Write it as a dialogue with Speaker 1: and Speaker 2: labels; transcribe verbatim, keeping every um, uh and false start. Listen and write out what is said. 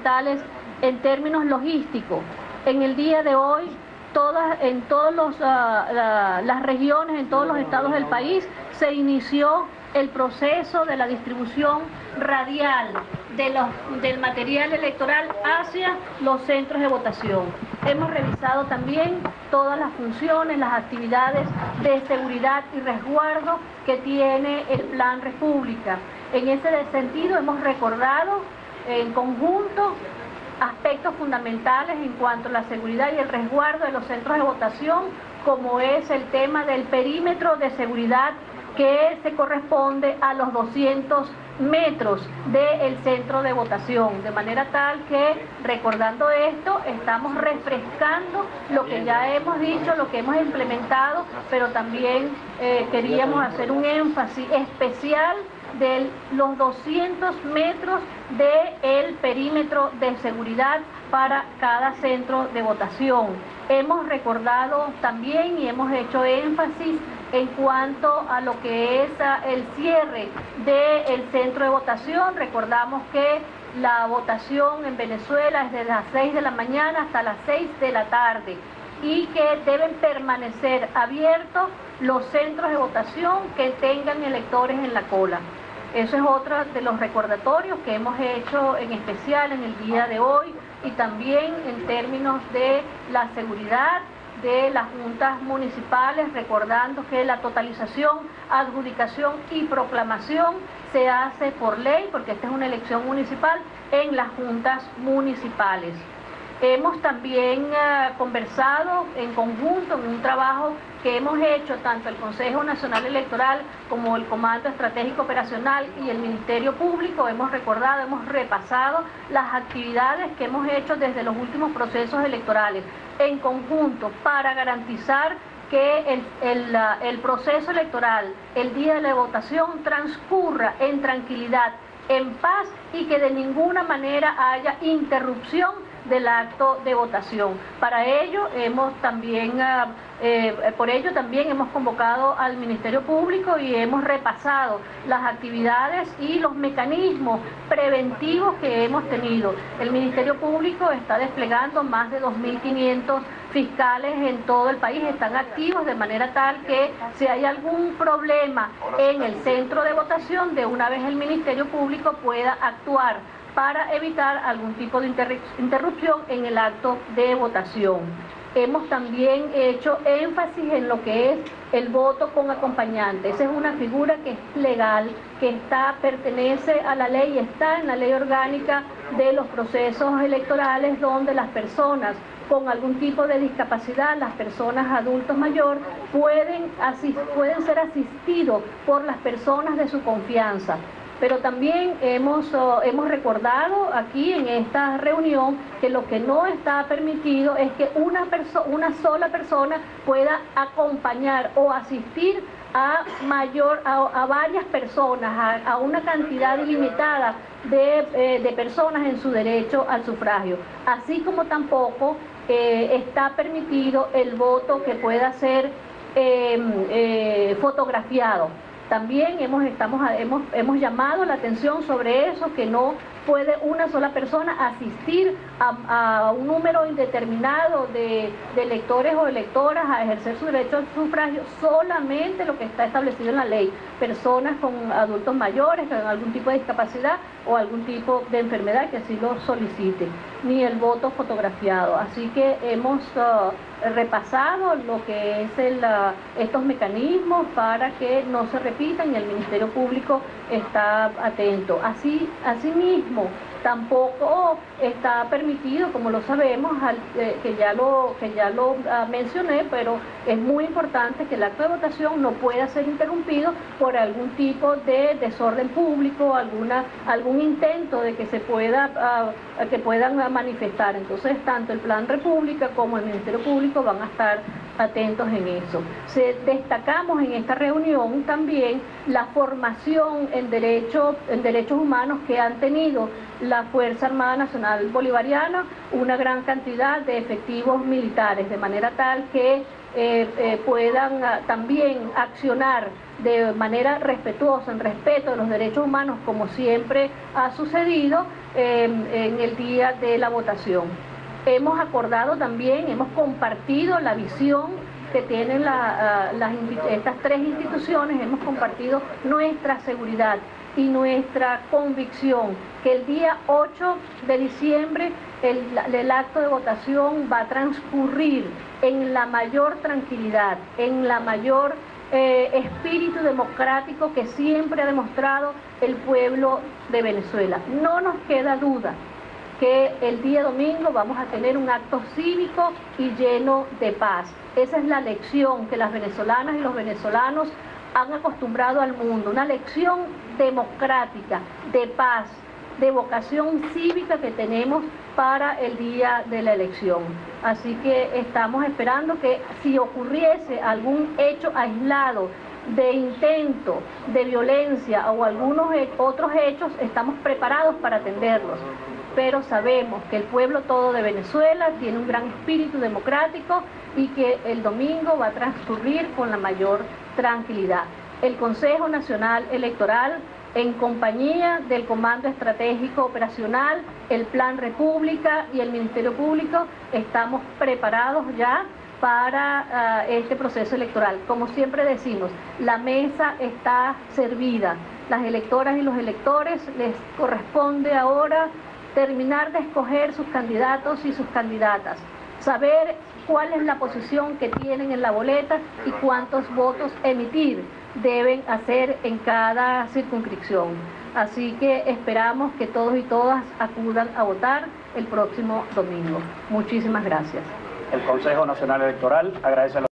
Speaker 1: en términos logísticos. En el día de hoy, todas, en todas uh, la, las regiones, en todos los estados del país, se inició el proceso de la distribución radial de los, del material electoral hacia los centros de votación. Hemos revisado también todas las funciones, las actividades de seguridad y resguardo que tiene el Plan República. En ese sentido hemos recordado en conjunto aspectos fundamentales en cuanto a la seguridad y el resguardo de los centros de votación, como es el tema del perímetro de seguridad que se corresponde a los doscientos metros del centro de votación, de manera tal que, recordando esto, estamos refrescando lo que ya hemos dicho, lo que hemos implementado, pero también eh, queríamos hacer un énfasis especial de los doscientos metros del perímetro de seguridad para cada centro de votación. Hemos recordado también y hemos hecho énfasis en cuanto a lo que es el cierre del centro de votación. Recordamos que la votación en Venezuela es desde las seis de la mañana hasta las seis de la tarde y que deben permanecer abiertos los centros de votación que tengan electores en la cola. Eso es otro de los recordatorios que hemos hecho en especial en el día de hoy, y también en términos de la seguridad de las juntas municipales, recordando que la totalización, adjudicación y proclamación se hace por ley, porque esta es una elección municipal, en las juntas municipales. Hemos también uh, conversado en conjunto en un trabajo que hemos hecho tanto el Consejo Nacional Electoral como el Comando Estratégico Operacional y el Ministerio Público. Hemos recordado, hemos repasado las actividades que hemos hecho desde los últimos procesos electorales en conjunto para garantizar que el, el, uh, el proceso electoral, el día de la votación, transcurra en tranquilidad, en paz, y que de ninguna manera haya interrupción del acto de votación. Para ello hemos también, uh, eh, por ello también hemos convocado al Ministerio Público y hemos repasado las actividades y los mecanismos preventivos que hemos tenido. El Ministerio Público está desplegando más de dos mil quinientos fiscales en todo el país, están activos de manera tal que si hay algún problema en el centro de votación, de una vez el Ministerio Público pueda actuar para evitar algún tipo de interrupción en el acto de votación. Hemos también hecho énfasis en lo que es el voto con acompañante. Esa es una figura que es legal, que está, pertenece a la ley, está en la ley orgánica de los procesos electorales, donde las personas con algún tipo de discapacidad, las personas adultos mayores, pueden, asist, pueden ser asistidos por las personas de su confianza. Pero también hemos, uh, hemos recordado aquí en esta reunión que lo que no está permitido es que una, una sola persona pueda acompañar o asistir a, mayor, a, a varias personas, a, a una cantidad ilimitada de, eh, de personas en su derecho al sufragio. Así como tampoco eh, está permitido el voto que pueda ser eh, eh, fotografiado. También hemos, estamos, hemos, hemos llamado la atención sobre eso, que no puede una sola persona asistir a, a un número indeterminado de, de electores o electoras a ejercer su derecho al sufragio, solamente lo que está establecido en la ley. Personas con adultos mayores, con algún tipo de discapacidad o algún tipo de enfermedad que así lo solicite, ni el voto fotografiado. Así que hemos uh, repasado lo que es el, uh, estos mecanismos para que no se repitan, y el Ministerio Público está atento. Así, asimismo, tampoco está permitido, como lo sabemos, al, eh, que ya lo, que ya lo uh, mencioné, pero es muy importante que el acto de votación no pueda ser interrumpido por algún tipo de desorden público, alguna, algún intento de que se pueda, uh, que puedan uh, manifestar. Entonces, tanto el Plan República como el Ministerio Público van a estar atentos en eso. Se, destacamos en esta reunión también la formación en, derecho, en derechos humanos que han tenido la Fuerza Armada Nacional Bolivariana, una gran cantidad de efectivos militares, de manera tal que eh, eh, puedan uh, también accionar de manera respetuosa, en respeto de los derechos humanos, como siempre ha sucedido, eh, en el día de la votación. Hemos acordado también, hemos compartido la visión que tienen la, uh, las, estas tres instituciones, hemos compartido nuestra seguridad y nuestra convicción que el día ocho de diciembre el, el acto de votación va a transcurrir en la mayor tranquilidad, en la mayor eh, espíritu democrático que siempre ha demostrado el pueblo de Venezuela. No nos queda duda que el día domingo vamos a tener un acto cívico y lleno de paz. Esa es la lección que las venezolanas y los venezolanos han acostumbrado al mundo, una lección democrática, de paz, de vocación cívica que tenemos para el día de la elección. Así que estamos esperando que si ocurriese algún hecho aislado de intento de violencia o algunos otros hechos, estamos preparados para atenderlos. Pero sabemos que el pueblo todo de Venezuela tiene un gran espíritu democrático y que el domingo va a transcurrir con la mayor tranquilidad. El Consejo Nacional Electoral, en compañía del Comando Estratégico Operacional, el Plan República y el Ministerio Público, estamos preparados ya para uh, este proceso electoral. Como siempre decimos, la mesa está servida. Las electoras y los electores les corresponde ahora terminar de escoger sus candidatos y sus candidatas, saber cuál es la posición que tienen en la boleta y cuántos votos emitir deben hacer en cada circunscripción. Así que esperamos que todos y todas acudan a votar el próximo domingo. Muchísimas gracias.
Speaker 2: El Consejo Nacional Electoral agradece a los